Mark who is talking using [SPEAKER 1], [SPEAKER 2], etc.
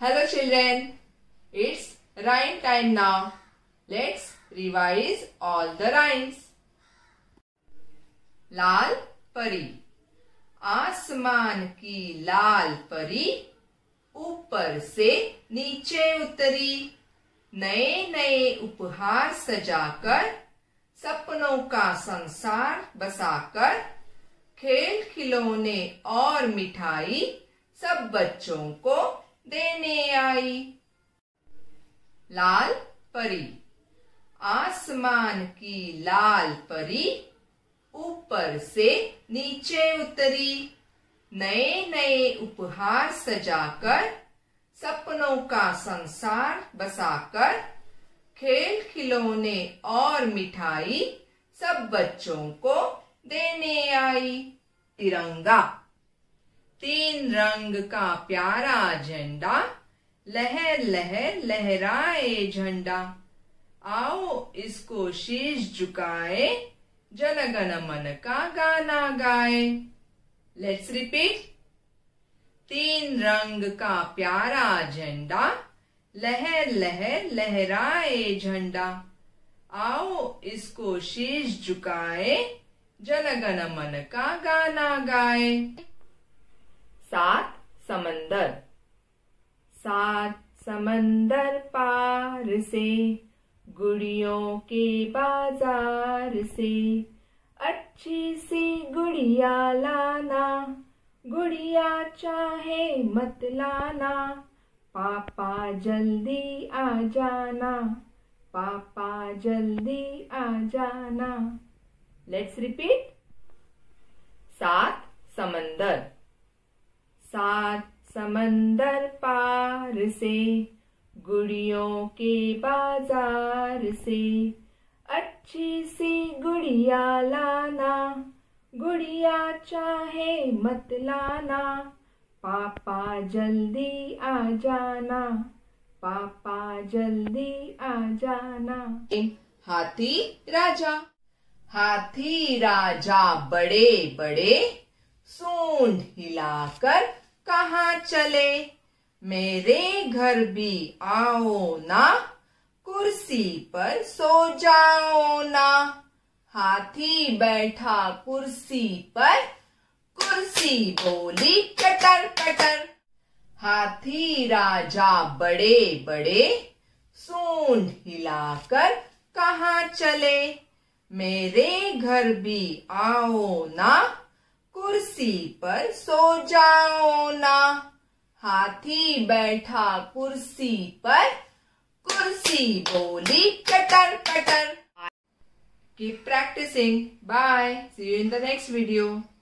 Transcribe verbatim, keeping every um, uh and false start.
[SPEAKER 1] Hello children, it's rhyme time now. Let's revise all the rhymes. लाल परी, आसमान की लाल परी ऊपर से नीचे उतरी, नए नए उपहार सजाकर, सपनों का संसार बसाकर, खेल खिलौने और मिठाई सब बच्चों को देने आई। लाल परी, आसमान की लाल परी ऊपर से नीचे उतरी, नए नए उपहार सजाकर, सपनों का संसार बसाकर, खेल खिलौने और मिठाई सब बच्चों को देने आई। तिरंगा, तीन रंग का प्यारा झंडा, लहर लहर लहराए झंडा, आओ इसको शीश झुकाए, जन गण मन का गाना गाए। Let's repeat. तीन रंग का प्यारा झंडा, लहर लहर लहराए झंडा, आओ इसको शीश झुकाए, जन गण मन का गाना गाए। सात समंदर, सात समंदर पार से, गुड़ियों के बाजार से, अच्छी सी गुड़िया लाना, गुड़िया चाहे मत लाना, पापा जल्दी आ जाना, पापा जल्दी आ जाना। Let's repeat. सात समंदर, सात समंदर पार से, गुड़ियों के बाजार से, अच्छी सी गुड़िया लाना, गुड़िया चाहे मत लाना, पापा जल्दी आ जाना, पापा जल्दी आ जाना। हाथी राजा, हाथी राजा बड़े बड़े, सूंड हिलाकर कहाँ चले, मेरे घर भी आओ ना, कुर्सी पर सो जाओ ना। हाथी बैठा कुर्सी पर, कुर्सी बोली कटर कटर, हाथी राजा बड़े बड़े, सूंड हिलाकर कहाँ चले, मेरे घर भी आओ ना, कुर्सी पर सो जाओ ना। हाथी बैठा कुर्सी पर, कुर्सी बोली कटर कटर। Keep practicing. Bye. See you in the next video.